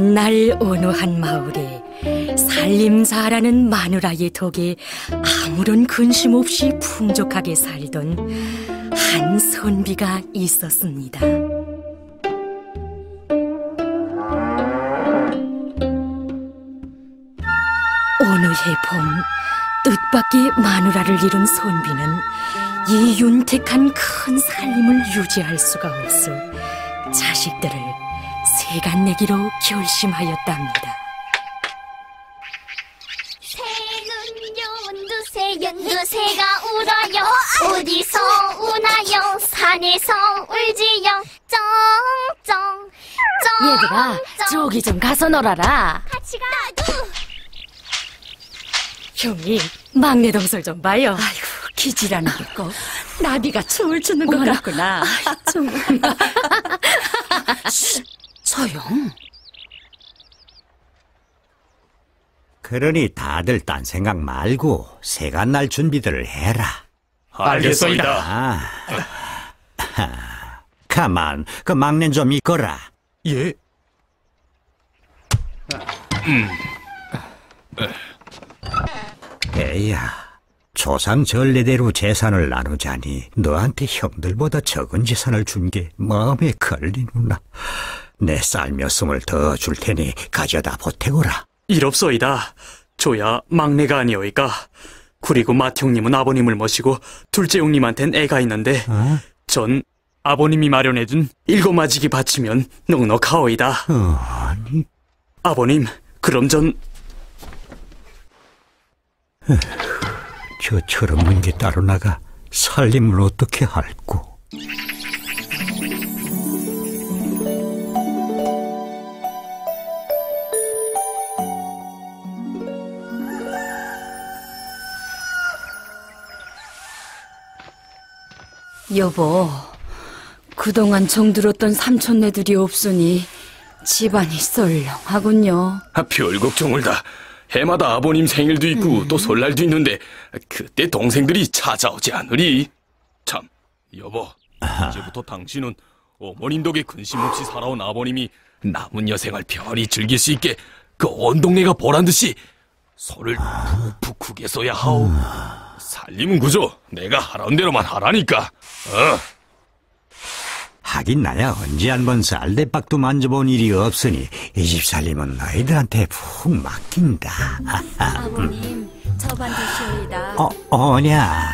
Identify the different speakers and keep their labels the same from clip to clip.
Speaker 1: 옛날 어느 한 마을에 살림 잘하는 마누라의 덕에 아무런 근심 없이 풍족하게 살던 한 선비가 있었습니다. 어느 해 봄, 뜻밖의 마누라를 잃은 선비는 이 윤택한 큰 살림을 유지할 수가 없어 자식들을 세간내기로 결심하였답니다.
Speaker 2: 새는 연두새가 울어요. 어디서 우나요? 산에서 울지요. 쩡쩡.
Speaker 3: 얘들아, 저기 좀 가서 놀아라.
Speaker 2: 같이 가. 나도.
Speaker 1: 형님, 막내 동설 좀 봐요.
Speaker 3: 아이고, 기질하는 게고 나비가 춤을 추는 것 같구나. 정말. 소영.
Speaker 4: 그러니 다들 딴 생각 말고 세간 날 준비들을 해라.
Speaker 5: 알겠소이다.
Speaker 4: 가만, 그 막내 좀 있거라.
Speaker 5: 예.
Speaker 4: 애야, 조상 전례대로 재산을 나누자니 너한테 형들보다 적은 재산을 준 게 마음에 걸리누나. 내 쌀 몇 송을 더 줄 테니 가져다 보태고라.
Speaker 5: 이롭소이다. 저야 막내가 아니오이까. 그리고 맏형님은 아버님을 모시고 둘째 형님한텐 애가 있는데 전 아버님이 마련해준 일곱맞이기 바치면 넉넉하오이다.
Speaker 4: 아니...
Speaker 5: 아버님, 그럼 전...
Speaker 4: 저처럼 문 게 따로 나가 살림을 어떻게 할꼬.
Speaker 3: 여보, 그동안 정들었던 삼촌네들이 없으니 집안이 썰렁하군요.
Speaker 6: 별 걱정을 다. 해마다 아버님 생일도 있고 또 설날도 있는데 그때 동생들이 찾아오지 않으리. 참, 여보, 이제부터 당신은 어머님 덕에 근심 없이 살아온 아버님이 남은 여생을 편히 즐길 수 있게 그 온 동네가 보란듯이 소를 푹푹 크게 써야 하오. 살림은 그저 내가 하라는 대로만 하라니까.
Speaker 4: 하긴 나야 언제 한번 쌀대박도 만져본 일이 없으니 이 집 살림은 너희들한테 푹 맡긴다.
Speaker 3: 아버님, 저반 드시오이다.
Speaker 4: 어냐.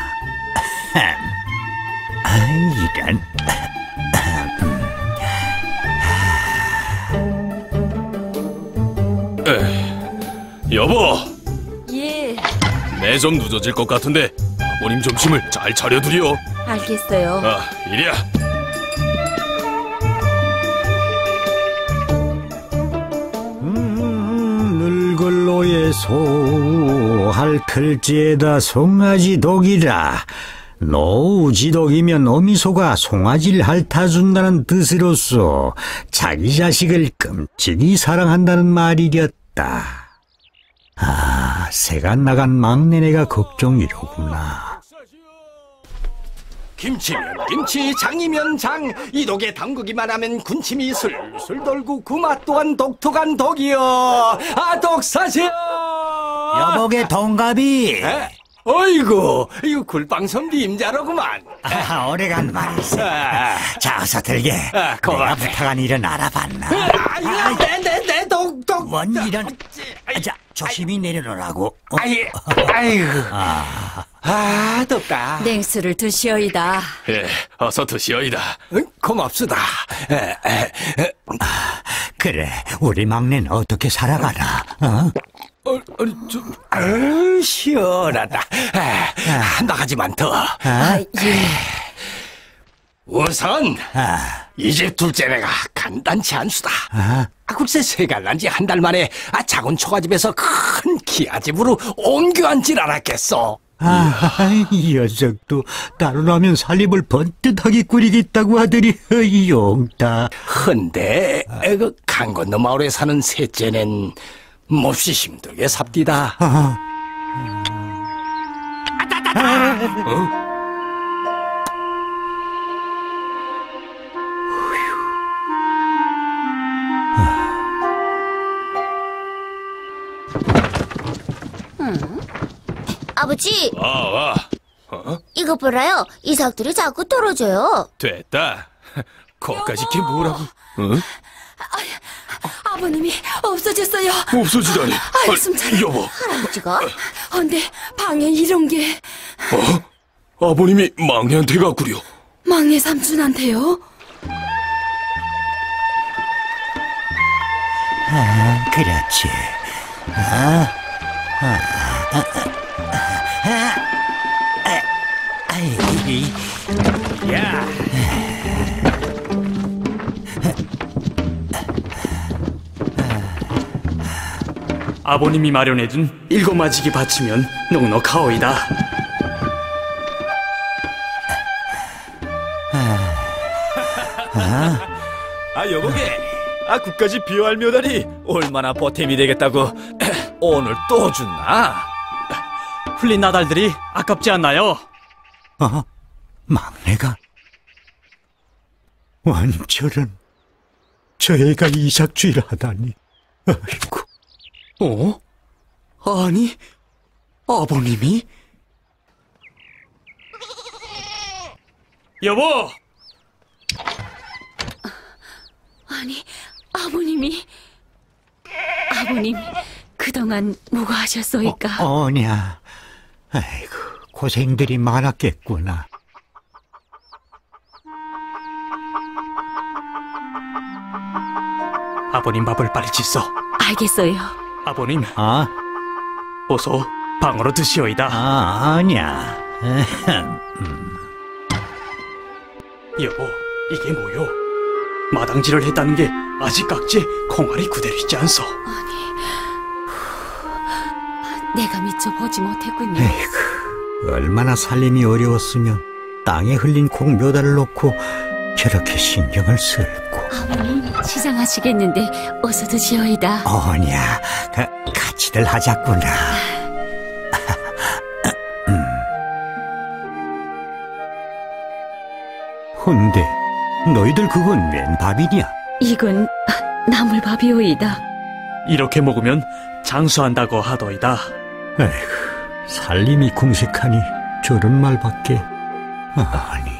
Speaker 4: 이런.
Speaker 6: 여보.
Speaker 3: 예.
Speaker 6: 내 좀 늦어질 것 같은데 아버님 점심을 잘 차려드려.
Speaker 3: 알겠어요.
Speaker 6: 이리야.
Speaker 4: 늙을로의 소 핥을지에다 송아지 독이라. 노우지독이면 어미소가 송아지를 핥아준다는 뜻으로서 자기 자식을 끔찍이 사랑한다는 말이렸다. 세간 나간 막내네가 걱정이로구나.
Speaker 7: 김치면 김치, 장이면 장. 이 독에 담그기만 하면 군침이 술술 돌고 그 맛 또한 독특한 독이여. 독사시여.
Speaker 4: 여복의 동갑이.
Speaker 7: 어이구, 이거 굴빵선비 임자로구만.
Speaker 4: 오래간 말이세. 자, 어서 들게. 내가 부탁한 일은 알아봤나?
Speaker 7: 내 독.
Speaker 4: 뭔 일은? 자, 조심히 내려놓으라고.
Speaker 7: 아이고. 덥다.
Speaker 3: 냉수를 드시오이다.
Speaker 6: 예, 어서 드시오이다.
Speaker 7: 고맙수다.
Speaker 4: 그래, 우리 막내는 어떻게 살아가나?
Speaker 7: 시원하다. 나가지만 더.
Speaker 3: 예.
Speaker 7: 우선 이 집 둘째네가 간단치 않수다. 글쎄 세갈난 지 한 달 만에 작은 초가집에서 큰 기아집으로 옮겨앉질 않았겠어.
Speaker 4: 이 녀석도 따로 나면 살림을 번듯하게 꾸리겠다고 하더니 용다.
Speaker 7: 헌데 그 강 건너 마을에 사는 셋째는 몹시 힘들게 삽디다.
Speaker 2: 아버지,
Speaker 6: 와.
Speaker 2: 이거 보라요. 이 삭들이 자꾸 떨어져요.
Speaker 6: 됐다. 거기까지 게 뭐라고? 응?
Speaker 3: 아버님이 없어졌어요.
Speaker 6: 없어지다니.
Speaker 3: 아이, 숨차려.
Speaker 6: 여보.
Speaker 2: 할아버지가?
Speaker 3: 근데 방에 이런 게
Speaker 6: 아버님이 막내한테 가꾸려.
Speaker 3: 막내 삼촌한테요?
Speaker 4: 그렇지. 야.
Speaker 5: 아버님이 마련해둔 일곱맞이기 바치면 넉넉하오이다.
Speaker 8: 여보게, 그까지 비워할 묘다리 얼마나 보탬이 되겠다고 오늘 또 줬나?
Speaker 5: 흘린 나달들이 아깝지 않나요?
Speaker 4: 막내가 완전은 저 애가 이삭주의를 하다니. 아이고.
Speaker 5: 아니, 아버님이? 여보!
Speaker 3: 아니, 아버님이... 아버님, 그동안 뭐가 하셨소이까?
Speaker 4: 어냐. 아이고, 고생들이 많았겠구나.
Speaker 5: 아버님 밥을 빨리 짓소.
Speaker 3: 알겠어요.
Speaker 5: 아버님,
Speaker 4: 아?
Speaker 5: 어서 방으로 드시오이다.
Speaker 4: 아니야.
Speaker 5: 여보, 이게 뭐요? 마당질을 했다는 게 아직 깍지에 콩알이 그대로 있지 않소?
Speaker 3: 내가 미처 보지 못했군요.
Speaker 4: 에이구, 얼마나 살림이 어려웠으면 땅에 흘린 콩 묘다를 놓고 저렇게 신경을 쓸고.
Speaker 3: 아버님, 시장하시겠는데 어서 드시오이다.
Speaker 4: 어냐, 같이들 하자꾸나. 헌데 너희들 그건 웬 밥이냐?
Speaker 3: 이건 나물밥이오이다.
Speaker 5: 이렇게 먹으면 장수한다고 하더이다.
Speaker 4: 에이구, 살림이 궁색하니 저런 말밖에. 아니,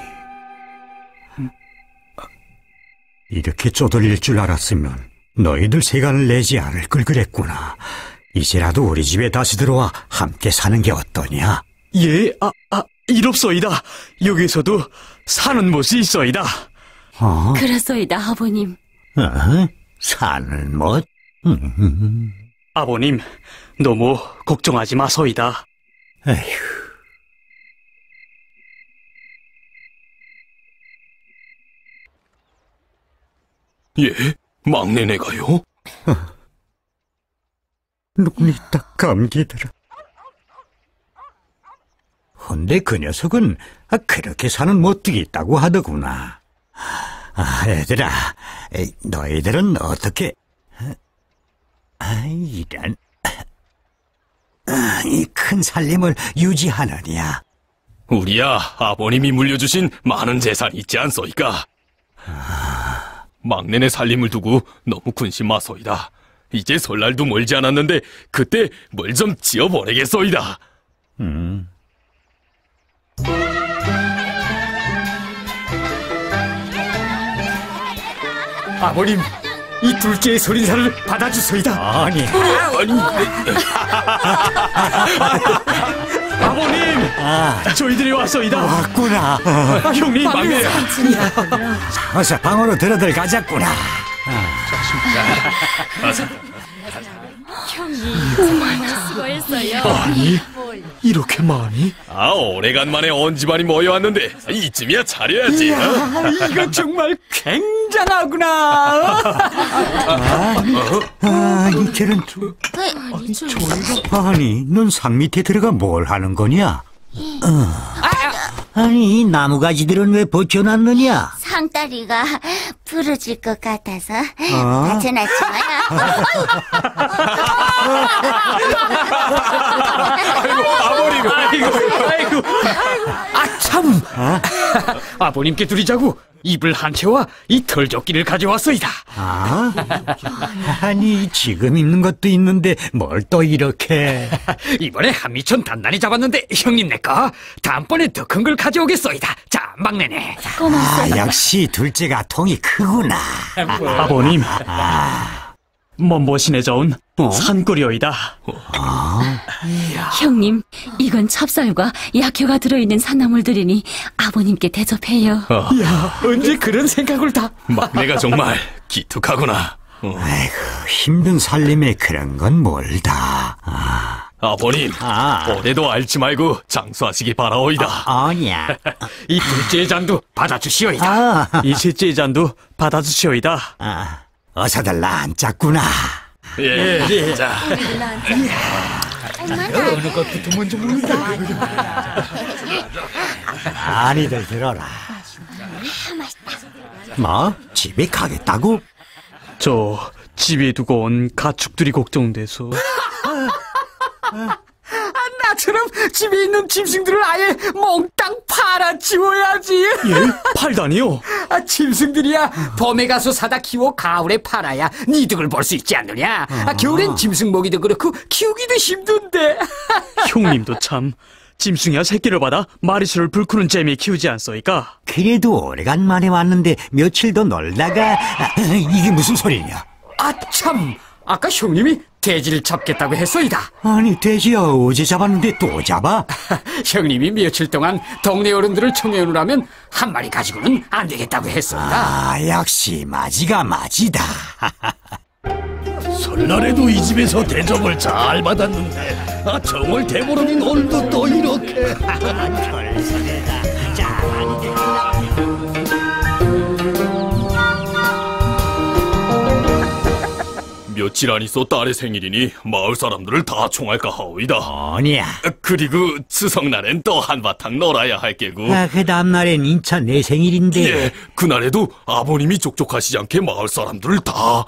Speaker 4: 이렇게 쪼들릴 줄 알았으면 너희들 세간을 내지 않을 걸 그랬구나. 이제라도 우리 집에 다시 들어와 함께 사는 게 어떠냐?
Speaker 5: 예, 이롭소이다. 여기서도 사는 곳이 있어이다.
Speaker 3: 그렇소이다, 아버님.
Speaker 4: 사는 못?
Speaker 5: 아버님, 너무 걱정하지 마소이다.
Speaker 4: 에휴.
Speaker 6: 예? 막내네가요?
Speaker 4: 눈이 딱 감기더라. 헌데 그 녀석은 그렇게 사는 못되게 있다고 하더구나. 얘들아, 너희들은 어떻게... 이런... 이 큰 살림을 유지하느냐?
Speaker 6: 우리야 아버님이 물려주신 많은 재산이 있지 않소이까? 막내네 살림을 두고 너무 군심 마소이다. 이제 설날도 멀지 않았는데 그때 뭘 좀 지어보내겠소이다.
Speaker 8: 아버님, 이 둘째의 소린사를 받아주소이다.
Speaker 4: 아니,
Speaker 5: 아버님! 저희들이 왔소이다.
Speaker 4: 왔구나.
Speaker 5: 형님, 막내.
Speaker 4: 어서 방으로 들어들 가자꾸나.
Speaker 3: 형님, 정말 수고했어요.
Speaker 5: 아니, 이렇게 많이?
Speaker 6: 오래간만에 온 집안이 모여왔는데 이쯤이야 차려야지.
Speaker 8: 이거 정말 굉장하구나.
Speaker 4: 저런... 아니, 넌 상 밑에 들어가 뭘 하는 거냐? 아니, 이 나무가지들은 왜 벗겨놨느냐?
Speaker 2: 상다리가 부러질 것 같아서 다쳐놨지만.
Speaker 5: 아버님, 아이고.
Speaker 8: 참! 아버님께 드리자고
Speaker 5: 이불 한 채와 이 털조끼를 가져왔소이다.
Speaker 4: 아? 아니, 지금 입는 것도 있는데 뭘 또 이렇게...
Speaker 5: 이번에 한미천 단단히 잡았는데 형님 내거 다음번에 더 큰 걸 가져오겠소이다. 자, 막내네.
Speaker 4: 역시 둘째가 통이 크구나.
Speaker 5: 아버님, 먼보신에져 온 산꿀이오이다.
Speaker 3: 형님, 이건 찹쌀과 약효가 들어있는 산나물들이니 아버님께 대접해요.
Speaker 5: 야, 언제 그런 생각을 다...
Speaker 6: 막내가 정말 기특하구나.
Speaker 4: 아이고, 힘든 살림에 그런 건 뭘다.
Speaker 6: 아버님, 올해도 앓지 말고 장수하시기 바라오이다.
Speaker 4: 아니야.
Speaker 5: 이 둘째의 잔도 받아주시오이다. 이 셋째의 잔도 받아주시오이다.
Speaker 4: 어서들 앉았구나.
Speaker 6: 예. 자,
Speaker 8: 어느 것부터 먼저 먹는다.
Speaker 4: 많이들 들어라. 뭐? 집에 가겠다고?
Speaker 5: 저 집에 두고 온 가축들이 걱정돼서.
Speaker 7: 나처럼 집에 있는 짐승들을 아예 몽땅 팔아치워야지.
Speaker 5: 예? 팔다니요?
Speaker 7: 짐승들이야 봄에 가서 사다 키워 가을에 팔아야 네 득을 볼 수 있지 않느냐. 겨울엔 짐승 먹이도 그렇고 키우기도 힘든데.
Speaker 5: 형님도 참 짐승이야 새끼를 받아 마리수를 불크는 재미에 키우지 않소이까?
Speaker 4: 그래도 오래간만에 왔는데 며칠도 놀다가 이게 무슨 소리냐?
Speaker 7: 아참, 아까 형님이 돼지를 잡겠다고 했소이다.
Speaker 4: 아니, 돼지야 어제 잡았는데 또 잡아?
Speaker 7: 형님이 며칠 동안 동네 어른들을 청해오느라면 한 마리 가지고는 안 되겠다고 했소이다.
Speaker 4: 역시 마지가 마지다.
Speaker 6: 설날에도 이 집에서 대접을 잘 받았는데 정월 대보름인 오늘도 또 이렇게. 며칠 안 있어 딸의 생일이니 마을 사람들을 다 총할까 하오이다.
Speaker 4: 아니야.
Speaker 6: 그리고 추석날엔 또 한바탕 놀아야 할 게고.
Speaker 4: 그 다음날엔 인차 내 생일인데.
Speaker 6: 예, 그날에도 아버님이 족족하시지 않게 마을 사람들을 다.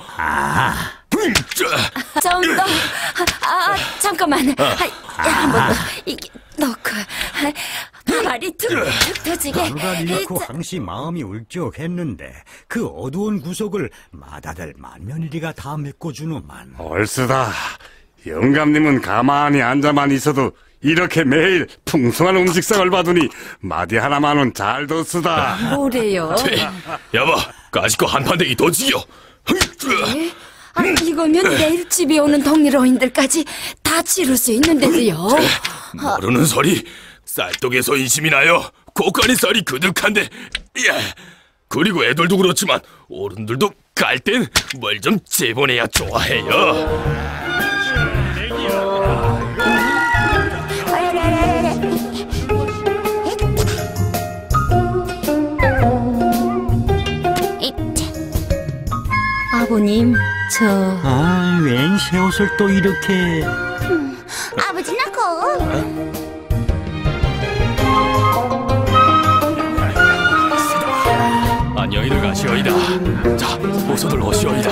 Speaker 3: 좀 더, 잠깐만. 한번 넣고, 발이 툭툭 터지게.
Speaker 4: 누가 잃고 항시 마음이 울적했는데 그 어두운 구석을 맏아들 맏며느리가 다 메꿔주노만.
Speaker 9: 얼쓰다. 영감님은 가만히 앉아만 있어도 이렇게 매일 풍성한 음식상을 받으니 마디 하나만은 잘 뒀으다.
Speaker 3: 뭐래요?
Speaker 6: 여보, 까짓거 한판대기 더 지겨.
Speaker 3: 이거면 내일 집에 오는 동네로인들까지 다 치를 수 있는데도요.
Speaker 6: 모르는 소리. 쌀떡에서 인심이 나요. 고간이 쌀이 그득한데. 예. 그리고 애들도 그렇지만 어른들도 갈 땐 뭘 좀 재보내야 좋아해요.
Speaker 3: 아버님,
Speaker 4: 웬 새 옷을 또 이렇게.
Speaker 2: 아버지 나 거.
Speaker 6: 안녕히들 가시오이다. 자, 어서들 오시오이다.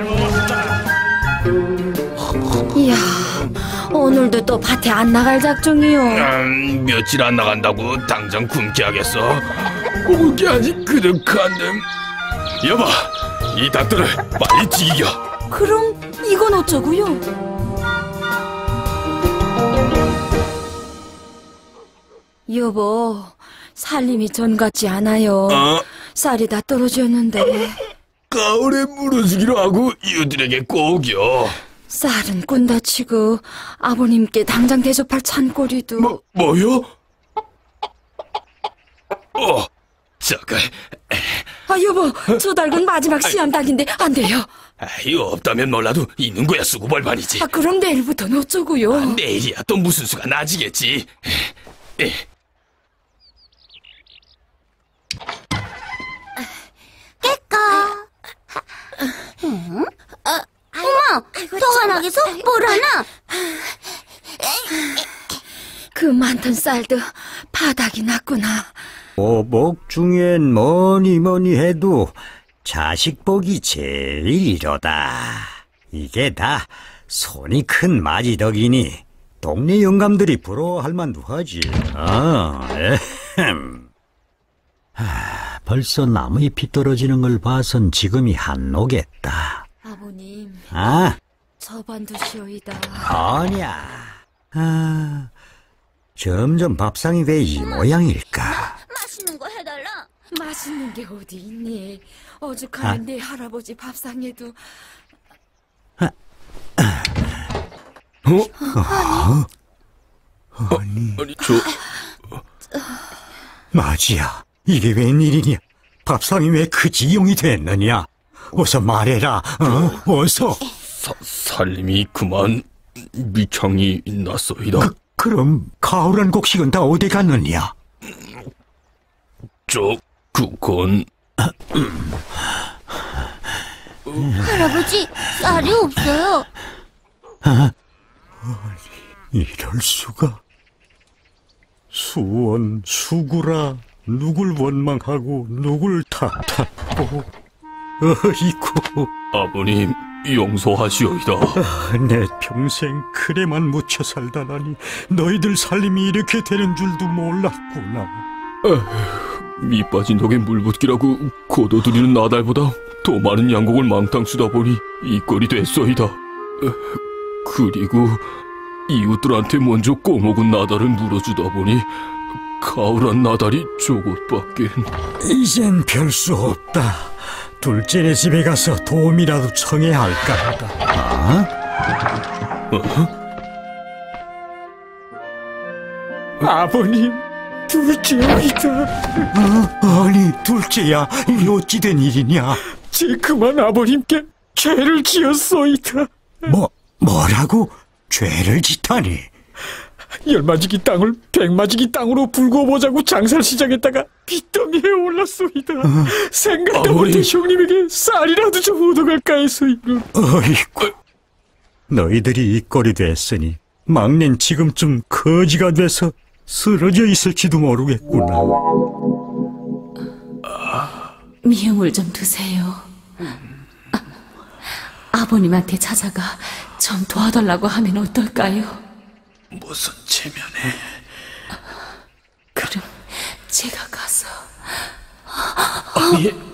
Speaker 3: 이야, 오늘도 또 밭에 안 나갈 작정이요.
Speaker 6: 며칠 안 나간다고 당장 굶게 하겠어? 먹을 아직 그득한데. 여보, 이 닭들을 빨리 튀겨.
Speaker 3: 그럼 이건 어쩌고요? 여보, 살림이 전 같지 않아요. 쌀이 다 떨어졌는데.
Speaker 6: 가을에 물어주기로 하고 이웃들에게 꼭요.
Speaker 3: 쌀은 꾼다치고 아버님께 당장 대접할 찬꼬리도.
Speaker 6: 뭐요? 잠깐.
Speaker 3: 여보, 저 닭은 마지막 시암닭인데 안 돼요.
Speaker 6: 이거 없다면 몰라도 있는 거야 수고벌반이지.
Speaker 3: 그럼 내일부터는 어쩌고요?
Speaker 6: 내일이야 또 무슨 수가 나지겠지.
Speaker 2: 깨까. 어머, 더 화나게서 뭘 하나?
Speaker 3: 그 많던 쌀도 바닥이 났구나.
Speaker 4: 오복 중엔 뭐니 해도 자식 복이 제일 이로다. 이게 다 손이 큰 마지덕이니 동네 영감들이 부러워할 만도 하지. 벌써 나무잎이 떨어지는 걸 봐선 지금이 한노겠다.
Speaker 1: 아버님,
Speaker 4: 아,
Speaker 1: 저반 두시오이다.
Speaker 4: 아니야. 아, 점점 밥상이 왜 이 모양일까?
Speaker 2: 맛있는 거 해달라.
Speaker 1: 맛있는 게 어디 있니? 오죽하면 내 할아버지 밥상에도.
Speaker 4: 아니,
Speaker 6: 저
Speaker 4: 마지야, 이게 웬일이냐? 밥상이 왜 그 지용이 됐느냐? 어서 말해라. 어서.
Speaker 6: 살림이 그만 미창이 났소이다.
Speaker 4: 그럼 가을한 곡식은 다 어디 갔느냐?
Speaker 6: 그건
Speaker 2: 할아버지, 쌀이 없어요.
Speaker 4: 이럴 수가. 수원, 수구라, 누굴 원망하고 누굴 탓하고. 어이구.
Speaker 6: 아버님 용서하시오이다.
Speaker 4: 내 평생 그래만 묻혀 살다라니 너희들 살림이 이렇게 되는 줄도 몰랐구나.
Speaker 6: 밑 빠진 독에 물 붓기라고 고도들이는 나달보다 더 많은 양곡을 망탕 쓰다 보니 이 꼴이 됐소이다. 그리고 이웃들한테 먼저 꼬먹은 나달을 물어주다 보니 가을한 나달이 저것밖엔.
Speaker 4: 이젠 별 수 없다. 둘째네 집에 가서 도움이라도 청해야 할까 하다. 아버님, 둘째이다. 아니, 둘째야, 이 어찌 된 일이냐? 제 그만 아버님께 죄를 지었소이다. 뭐라고? 죄를 짓다니? 열마지기 땅을 백마지기 땅으로 불고보자고 장사를 시작했다가 빚더미에 올랐소이다. 생각도 못해 형님에게 쌀이라도 좀 얻어갈까 해서이는. 어이구, 너희들이 이 꼴이 됐으니 막낸 지금쯤 거지가 돼서 쓰러져 있을지도 모르겠구나.
Speaker 3: 미움을 좀 두세요. 아버님한테 찾아가 좀 도와달라고 하면 어떨까요?
Speaker 5: 무슨 체면에.
Speaker 3: 그럼 제가 가서.
Speaker 5: 아니,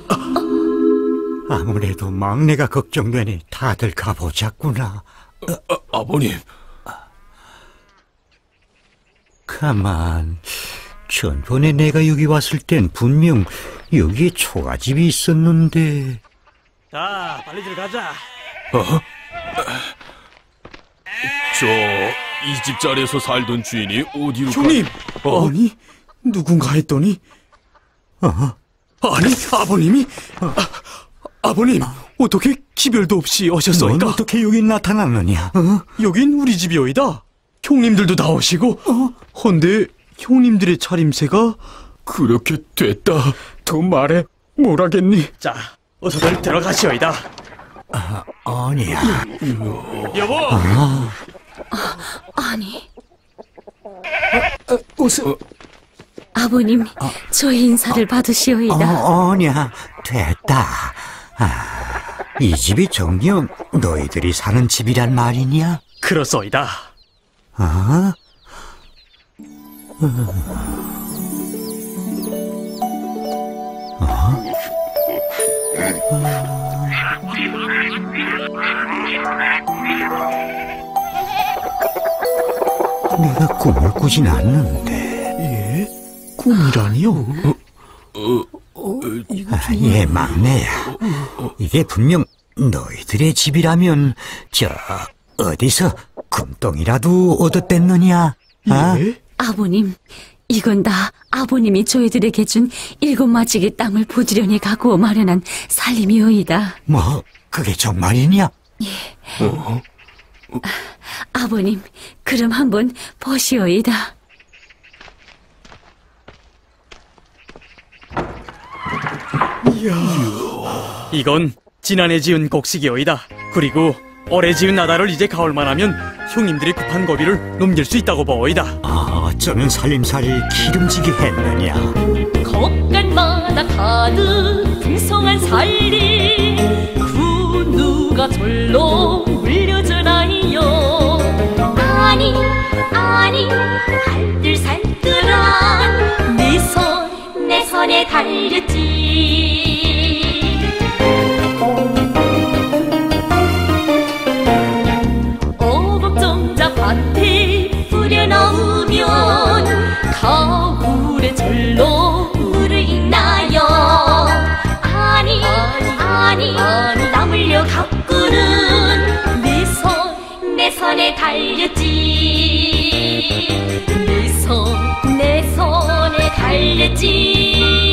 Speaker 4: 아무래도 막내가 걱정되니 다들 가보자꾸나.
Speaker 6: 아버님.
Speaker 4: 가만, 전번에 내가 여기 왔을 땐 분명 여기에 초가집이 있었는데.
Speaker 5: 자, 빨리들 가자.
Speaker 6: 이 집 자리에서 살던 주인이 어디로
Speaker 5: 형님! 아니, 누군가 했더니. 아니, 아버님이? 아버님, 어떻게 기별도 없이 오셨소이까?
Speaker 4: 넌 어떻게 여기 나타났느냐?
Speaker 5: 여긴 우리 집이오이다. 형님들도 다 오시고. 헌데 형님들의 차림새가
Speaker 6: 그렇게 됐다.
Speaker 5: 더 말해 뭐라겠니? 자, 어서들 들어가시오이다.
Speaker 4: 아니야.
Speaker 5: 여보!
Speaker 3: 아니.
Speaker 5: 어서.
Speaker 3: 아버님, 저의 인사를 받으시오이다.
Speaker 4: 아니야, 됐다. 이 집이 정녕 너희들이 사는 집이란 말이냐?
Speaker 5: 그렇소이다.
Speaker 4: 내가 꿈을 꾸진 않는데.
Speaker 5: 예? 꿈이라니요?
Speaker 4: 예, 막내야. 이게 분명 너희들의 집이라면 어디서 금덩이라도 얻어댔느냐?
Speaker 5: 예?
Speaker 3: 아버님, 이건 다 아버님이 저희들에게 준 7마지기 땅을 부지런히 가구어 마련한 살림이오이다.
Speaker 4: 뭐, 그게 정말이냐?
Speaker 3: 예. 아버님, 그럼 한번 보시오이다.
Speaker 5: 이야. 이건 지난해 지은 곡식이오이다. 그리고 올해 지은 나달을 이제 가을만 하면 형님들이 급한 고비를 넘길 수 있다고 보오이다.
Speaker 4: 어쩌면 살림살이를 기름지게 했느냐?
Speaker 10: 겉간마다 가득 풍성한 살림 그 누가 절로 물려주나요. 아니 알뜰살뜰한 내 손에 손에 달렸지. 어복종자 밭에 뿌려 넣으면 가을에 절로 물을 있나요? 아니 땀 흘려 가꾸는 내 손에 달렸지. 내 손에 달렸지.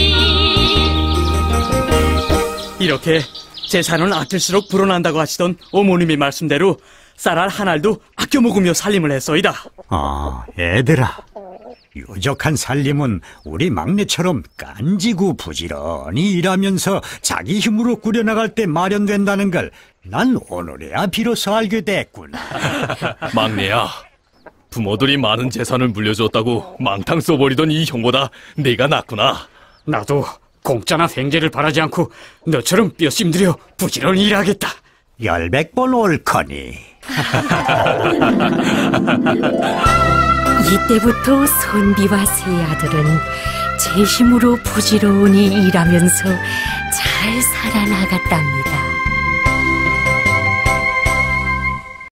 Speaker 5: 이렇게 재산을 아낄수록 불어난다고 하시던 어머님의 말씀대로 쌀알 한 알도 아껴 먹으며 살림을 했소이다.
Speaker 4: 애들아, 유족한 살림은 우리 막내처럼 깐지고 부지런히 일하면서 자기 힘으로 꾸려나갈 때 마련된다는 걸 난 오늘에야 비로소 알게 됐구나.
Speaker 6: 막내야, 부모들이 많은 재산을 물려줬다고 망탕 써버리던 이 형보다 내가 낫구나.
Speaker 5: 나도 공짜나 생계를 바라지 않고 너처럼 뼈심 들여 부지런히 일하겠다.
Speaker 4: 10번 옳거니.
Speaker 3: 이때부터 선비와 세 아들은 제 힘으로 부지런히 일하면서 잘 살아나갔답니다.